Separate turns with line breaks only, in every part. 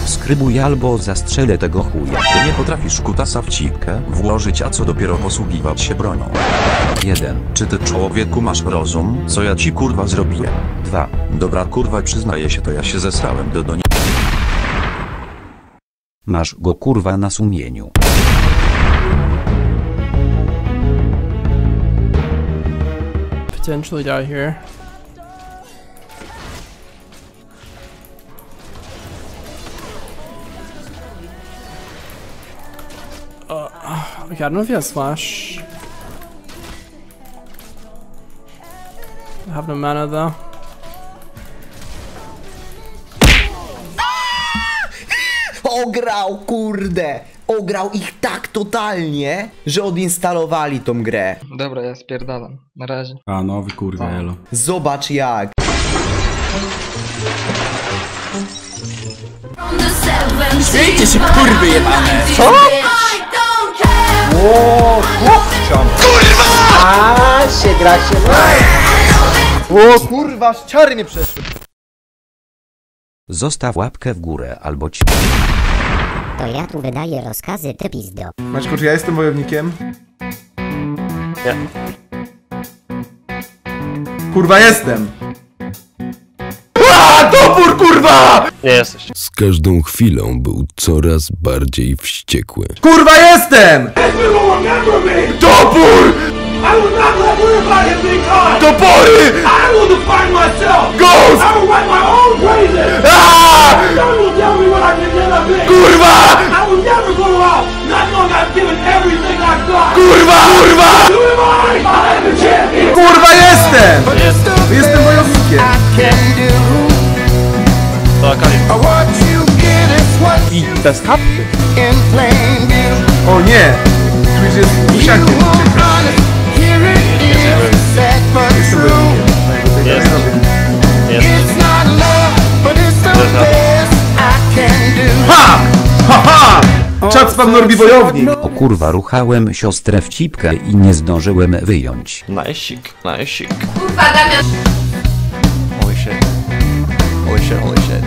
Subskrybuj albo zastrzelę tego chuja.
Ty nie potrafisz kutasa w cipkę włożyć, a co dopiero posługiwać się bronią.
1.
Czy ty, człowieku, masz rozum? Co ja ci kurwa zrobiłem?
2.
Dobra kurwa, przyznaję się, to ja się zesrałem do nie...
Masz go kurwa na sumieniu.
Potentially die here. Okay, I don't know if he has flash. I have no mana though.
Ograł, kurde! Ograł ich tak totalnie, że odinstalowali tą grę.
Dobra, ja spierdalam. Na razie.
A nowy kurwa, elo.
Zobacz jak.
Śmiejcie się, kurwy jebane!
Co? Ło, chłopczom! Kurwa! A się gra się. O kurwa, czary mnie przeszły.
Zostaw łapkę w górę albo ci...
To ja tu wydaję rozkazy, ty pizdo.
Maćku, czy ja jestem wojownikiem?
Nie.
Kurwa, jestem! Aaa, topór, kurwa!
Nie jesteś.
Z każdą chwilą był coraz bardziej wściekły.
Kurwa, jestem! Topór! Topory! Ghost! Aaa! Kurwa! Kurwa! Kurwa! Kurwa, jestem! Jestem wojownikiem!
I bez kapty.
O nie! Twitch jest musiakiem. Ha! Ha ha! Czad spadł Norbi wojownik!
O kurwa, ruchałem siostrę w cipkę i nie zdążyłem wyjąć.
Najsik, najsik.
Kurwa, Damian!
Holy shit. Holy shit, holy shit.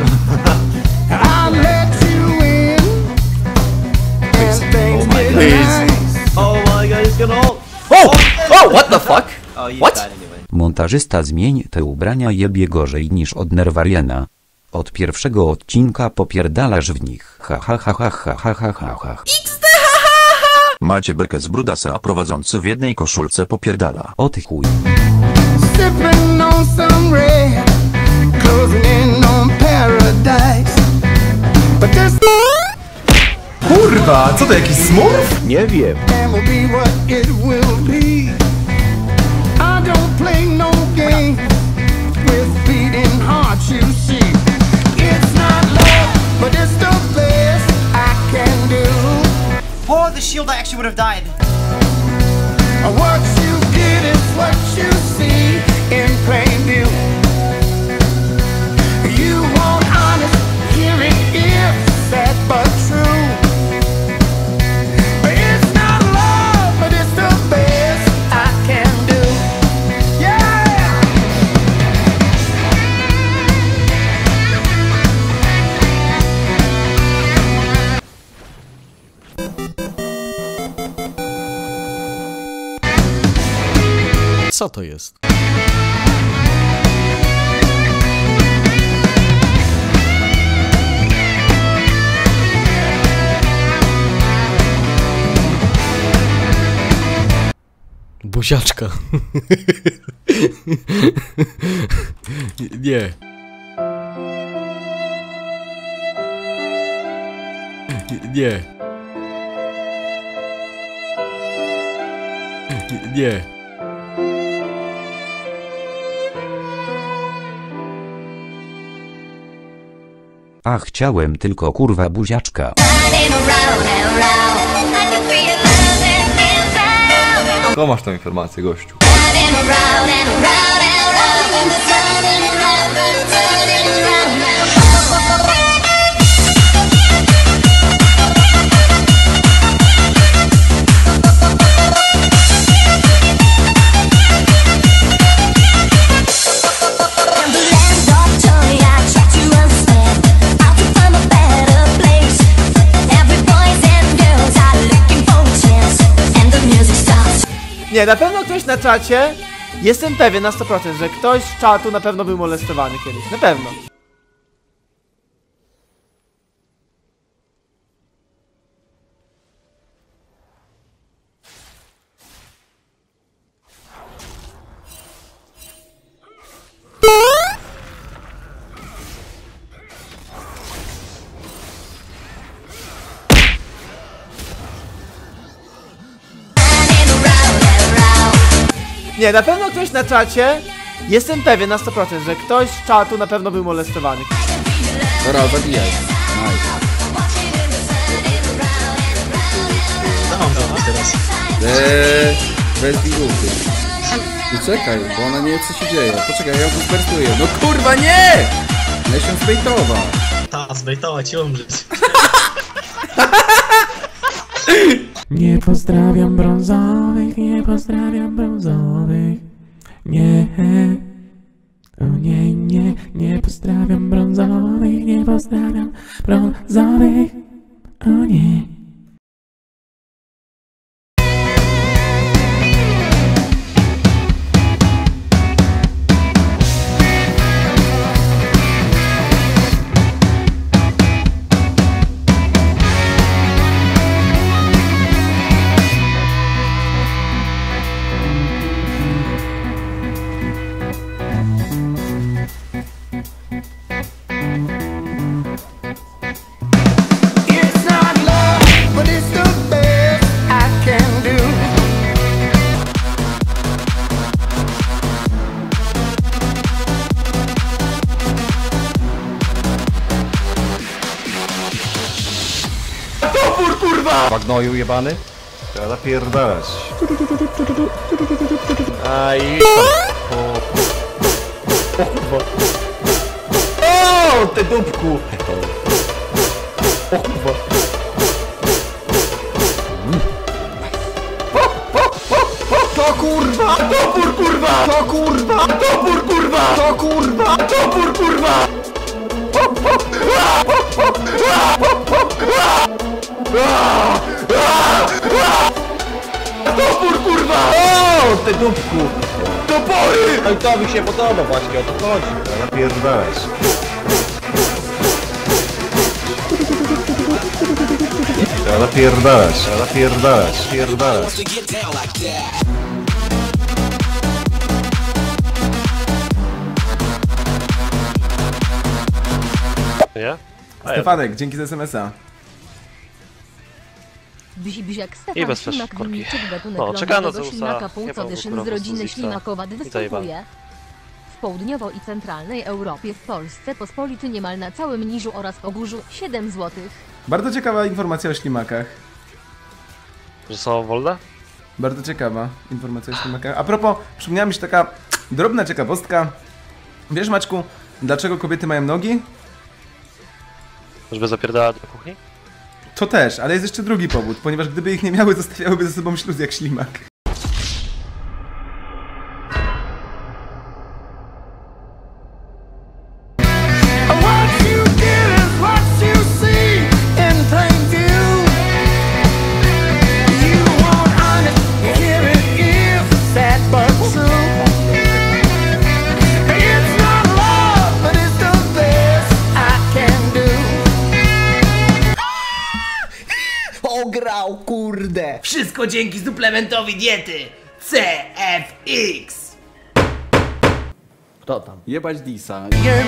Please. Oh my god, he's gonna ult. Oh! Oh, what the fuck? What?
Montażysta, zmień te ubrania, jebie gorzej niż od Nerwariana. Od pierwszego odcinka popierdalasz w nich. Ha ha ha ha ha ha ha ha ha.
Macie bekę z brudasa, a prowadzący w jednej koszulce popierdala.
O ty chuj.
Kurwa, co to jakiś smurf?
Nie wiem.
Oh, the shield actually would have died.
What you get is what you see in plain view. You want honest, here it is, sad but true. It's not love, but it's the best I can do. Yeah!
Co to jest? Buziaczka. Nie. Nie. Nie.
A chciałem tylko kurwa buziaczka.
To masz tą informację, gościu.
Nie, na pewno ktoś na czacie, jestem pewien na 100%, że ktoś z czatu na pewno był molestowany kiedyś, na pewno. Nie, na pewno ktoś na czacie, jestem pewien na 100%, że ktoś z czatu na pewno był molestowany.
Dobra, zabijaj. Nice. Bez digówki. Tu czekaj, bo ona nie wie co się dzieje. Poczekaj, ja ją tu zberstuję. No kurwa nie! Ja się zbejtowa.
Ta, zbejtować i umrzeć.
Nie pozdrawiam brązowych, nie pozdrawiam brązowych. Nie, o nie, nie, nie pozdrawiam brązowych, nie pozdrawiam brązowych. O nie.
Bagnoju jebany? Trzeba napierdalać.
Aj.
O, ty dupku! O kurwa.
To kurwa! Topór kurwa! To kurwa! Topór kurwa! To kurwa! Topór kurwa! Topór kurwa!
O, ty dupku!
Topory!
No i to mi się podoba właśnie, o to chodzi. Trzeba napierdalać. Trzeba napierdalać, trzeba napierdalać, napierdalać.
Nie?
Stefanek, dzięki za SMS-a.
Bziak
I
Stefan
bez
Ślimak
korki.
Wilczyk gatunek
No, czekano
lądowego
Zeusa,
ślimaka
nie
półcodyszyn
było
z rodziny
Zeusa.
ślimakowa
I
występuje w południowo- i centralnej Europie, w Polsce, Pospolity niemal na całym Niżu oraz Pogórzu 7 zł.
Bardzo ciekawa informacja o ślimakach.
Że są wolne?
Bardzo ciekawa informacja o ślimakach. A propos, przypomniała mi się taka drobna ciekawostka. Wiesz, Maćku, dlaczego kobiety mają nogi?
Żeby zapierdała do kuchni?
To też, ale jest jeszcze drugi powód, ponieważ gdyby ich nie miały, zostawiałyby ze sobą śluz jak ślimak.
Ograł, kurde! Wszystko dzięki suplementowi diety CFX! Kto tam?
Jebać Disa.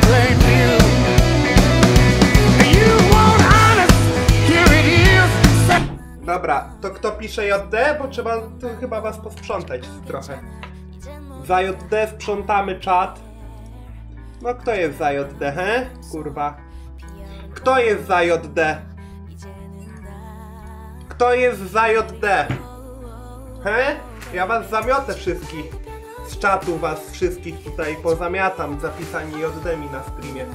Dobra, to kto pisze JD? Bo trzeba to chyba was posprzątać trochę. Za JD sprzątamy czat. No kto jest za JD, he? Kurwa. Kto jest za JD? Kto jest za JD? He? Ja was zamiotę wszystkich. Z czatu was wszystkich tutaj pozamiatam zapisani JD mi na streamie.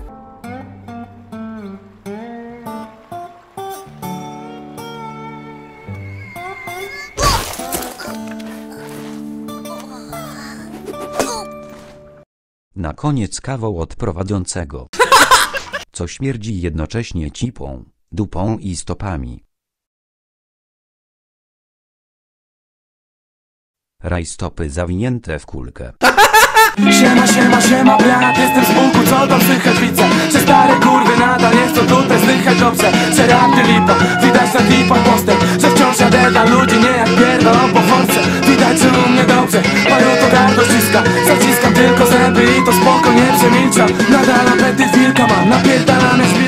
Na koniec kawał od prowadzącego. Co śmierdzi jednocześnie cipą, dupą i stopami. Rajstopy zawinięte w kulkę.
Siema, siema, siema, brat, jestem z bułku, co tam słychać widzę? Że stare kurwy nadal nie chcą tutaj zdychać dobrze. Że rapty lipa, widać na klipach postęp. Że wciąż jadę dla ludzi, nie jak pierdolą po force. Widać, że u mnie dobrze, paru to gardło ściska. Zaciskam tylko zęby i to spoko, nie przemilczam. Nadal apetyt wilka mam, napierdalam jak